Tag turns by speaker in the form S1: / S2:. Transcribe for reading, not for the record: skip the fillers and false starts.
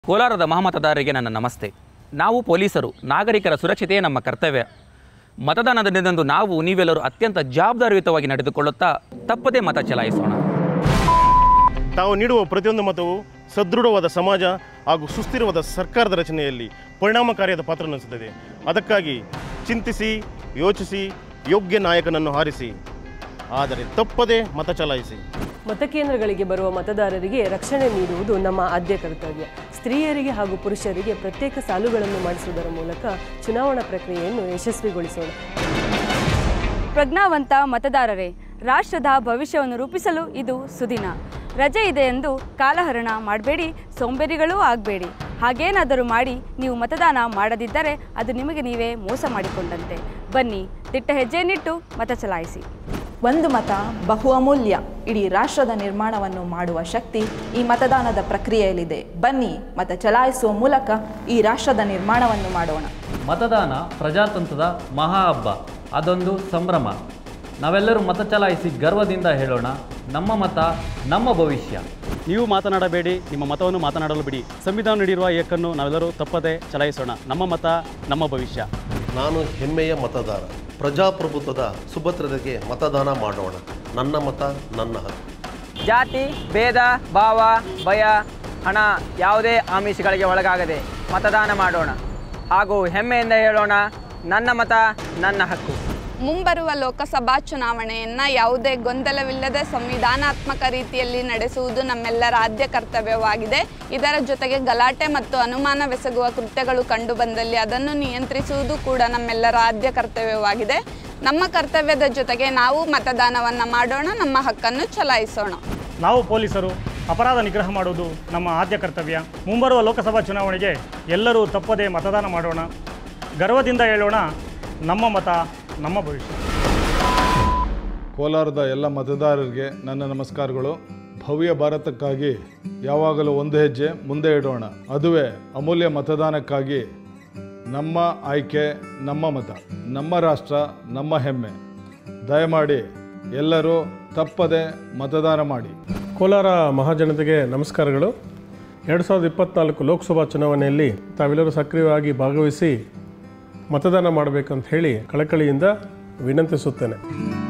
S1: ಕೋಲಾರದ ಮಹಾಮತದಾರರಿಗೆ ನನ್ನ ನಮಸ್ತೆ. ನಾವು ಪೊಲೀಸರು, ನಾಗರಿಕರ ಸುರಕ್ಷತೆಯೇ ನಮ್ಮ ಕರ್ತವ್ಯ. ಮತದಾನದ ದಿನದಂದು ನೀವೆಲ್ಲರೂ ಅತ್ಯಂತ ಜವಾಬ್ದಾರಿಯುತವಾಗಿ ನಡೆದುಕೊಳ್ಳುತ್ತಾ ತಪ್ಪದೇ ಮತ ಚಲಾಯಿಸೋಣ.
S2: ತಾವು ನೀಡುವ ಪ್ರತಿಯೊಂದು ಮತವು ಸದೃಢವಾದ ಸಮಾಜ ಹಾಗೂ ಸುಸ್ಥಿರವಾದ ಸರ್ಕಾರದ ರಚನೆಯಲ್ಲಿ ಪರಿಣಾಮಕಾರಿಯಾದ ಪಾತ್ರ ವಹಿಸುತ್ತದೆ. ಅದಕ್ಕಾಗಿ ಚಿಂತಿಸಿ, ಯೋಚಿಸಿ, ಯೋಗ್ಯ ನಾಯಕನನ್ನು ಆರಿಸಿ, ಆದರೆ ತಪ್ಪದೇ ಮತ ಚಲಾಯಿಸಿ.
S3: ಮತಕೇಂದ್ರಗಳಿಗೆ ಬರುವ ಮತದಾರರಿಗೆ ರಕ್ಷಣೆ ನೀಡುವುದು ನಮ್ಮ ಆದ್ಯ ಕರ್ತವ್ಯ. ಸ್ತ್ರೀಯರಿಗೆ ಹಾಗೂ ಪುರುಷರಿಗೆ ಪ್ರತ್ಯೇಕ ಸಾಲುಗಳನ್ನು ಮಾಡಿಸುವುದರ ಮೂಲಕ ಚುನಾವಣಾ ಪ್ರಕ್ರಿಯೆಯನ್ನು ಯಶಸ್ವಿಗೊಳಿಸೋಣ.
S4: ಪ್ರಜ್ಞಾವಂತ ಮತದಾರರೇ, ರಾಷ್ಟ್ರದ ಭವಿಷ್ಯವನ್ನು ರೂಪಿಸಲು ಇದು ಸುದಿನ. ರಜೆ ಇದೆ ಎಂದು ಕಾಲಹರಣ ಮಾಡಬೇಡಿ, ಸೋಂಬೇರಿಗಳೂ ಆಗಬೇಡಿ. ಹಾಗೇನಾದರೂ ಮಾಡಿ ನೀವು ಮತದಾನ ಮಾಡದಿದ್ದರೆ ಅದು ನಿಮಗೆ ನೀವೇ ಮೋಸ ಮಾಡಿಕೊಂಡಂತೆ. ಬನ್ನಿ, ದಿಟ್ಟ ಹೆಜ್ಜೆಯನ್ನಿಟ್ಟು ಮತ ಚಲಾಯಿಸಿ.
S5: ಒಂದು ಮತ ಬಹು ಅಮೂಲ್ಯ. ಇಡೀ ರಾಷ್ಟ್ರದ ನಿರ್ಮಾಣವನ್ನು ಮಾಡುವ ಶಕ್ತಿ ಈ ಮತದಾನದ ಪ್ರಕ್ರಿಯೆಯಲ್ಲಿದೆ. ಬನ್ನಿ, ಮತ ಚಲಾಯಿಸುವ ಮೂಲಕ ಈ ರಾಷ್ಟ್ರದ ನಿರ್ಮಾಣವನ್ನು ಮಾಡೋಣ.
S6: ಮತದಾನ ಪ್ರಜಾತಂತ್ರದ ಮಹಾ ಹಬ್ಬ, ಅದೊಂದು ಸಂಭ್ರಮ. ನಾವೆಲ್ಲರೂ ಮತ ಚಲಾಯಿಸಿ ಗರ್ವದಿಂದ ಹೇಳೋಣ, ನಮ್ಮ ಮತ ನಮ್ಮ ಭವಿಷ್ಯ.
S7: ನೀವು ಮಾತನಾಡಬೇಡಿ, ನಿಮ್ಮ ಮತವನ್ನು ಮಾತನಾಡಲು ಬಿಡಿ. ಸಂವಿಧಾನ ನೀಡಿರುವ ಏಕನ್ನು ನಾವೆಲ್ಲರೂ ತಪ್ಪದೆ ಚಲಾಯಿಸೋಣ. ನಮ್ಮ ಮತ ನಮ್ಮ ಭವಿಷ್ಯ.
S8: ನಾನು ಹೆಮ್ಮೆಯ ಮತದಾರ. ಪ್ರಜಾಪ್ರಭುತ್ವದ ಸುಭದ್ರತೆಗೆ ಮತದಾನ ಮಾಡೋಣ. ನನ್ನ ಮತ ನನ್ನ ಹಕ್ಕು.
S9: ಜಾತಿ, ಭೇದ ಭಾವ, ಭಯ, ಹಣ ಯಾವುದೇ ಆಮಿಷಗಳಿಗೆ ಒಳಗಾಗದೆ ಮತದಾನ ಮಾಡೋಣ ಹಾಗೂ ಹೆಮ್ಮೆಯಿಂದ ಹೇಳೋಣ, ನನ್ನ ಮತ ನನ್ನ ಹಕ್ಕು.
S10: ಮುಂಬರುವ ಲೋಕಸಭಾ ಚುನಾವಣೆಯನ್ನು ಯಾವುದೇ ಗೊಂದಲವಿಲ್ಲದೆ ಸಂವಿಧಾನಾತ್ಮಕ ರೀತಿಯಲ್ಲಿ ನಡೆಸುವುದು ನಮ್ಮೆಲ್ಲರ ಆದ್ಯ ಕರ್ತವ್ಯವಾಗಿದೆ. ಇದರ ಜೊತೆಗೆ ಗಲಾಟೆ ಮತ್ತು ಅನುಮಾನವೆಸಗುವ ಕೃತ್ಯಗಳು ಕಂಡುಬಂದಲ್ಲಿ ಅದನ್ನು ನಿಯಂತ್ರಿಸುವುದು ಕೂಡ ನಮ್ಮೆಲ್ಲರ ಆದ್ಯ ಕರ್ತವ್ಯವಾಗಿದೆ. ನಮ್ಮ ಕರ್ತವ್ಯದ ಜೊತೆಗೆ ನಾವು ಮತದಾನವನ್ನು ಮಾಡೋಣ, ನಮ್ಮ ಹಕ್ಕನ್ನು ಚಲಾಯಿಸೋಣ.
S11: ನಾವು ಪೊಲೀಸರು ಅಪರಾಧ ನಿಗ್ರಹ ಮಾಡುವುದು ನಮ್ಮ ಆದ್ಯ ಕರ್ತವ್ಯ. ಮುಂಬರುವ ಲೋಕಸಭಾ ಚುನಾವಣೆಗೆ ಎಲ್ಲರೂ ತಪ್ಪದೇ ಮತದಾನ ಮಾಡೋಣ. ಗರ್ವದಿಂದ ಹೇಳೋಣ, ನಮ್ಮ ಮತ ನಮ್ಮ ಭವಿಷ್ಯ.
S12: ಕೋಲಾರದ ಎಲ್ಲ ಮತದಾರರಿಗೆ ನನ್ನ ನಮಸ್ಕಾರಗಳು. ಭವ್ಯ ಭಾರತಕ್ಕಾಗಿ ಯಾವಾಗಲೂ ಒಂದು ಹೆಜ್ಜೆ ಮುಂದೆ ಇಡೋಣ. ಅದುವೇ ಅಮೂಲ್ಯ ಮತದಾನಕ್ಕಾಗಿ ನಮ್ಮ ಆಯ್ಕೆ, ನಮ್ಮ ಮತ, ನಮ್ಮ ರಾಷ್ಟ್ರ, ನಮ್ಮ ಹೆಮ್ಮೆ. ದಯಮಾಡಿ ಎಲ್ಲರೂ ತಪ್ಪದೆ ಮತದಾನ ಮಾಡಿ.
S13: ಕೋಲಾರ ಮಹಾಜನತೆಗೆ ನಮಸ್ಕಾರಗಳು. 2024 ಲೋಕಸಭಾ ಚುನಾವಣೆಯಲ್ಲಿ ತಾವೆಲ್ಲರೂ ಸಕ್ರಿಯವಾಗಿ ಭಾಗವಹಿಸಿ ಮತದಾನ ಮಾಡಬೇಕಂತ ಹೇಳಿ ಕಳಕಳಿಯಿಂದ ವಿನಂತಿಸುತ್ತೇನೆ.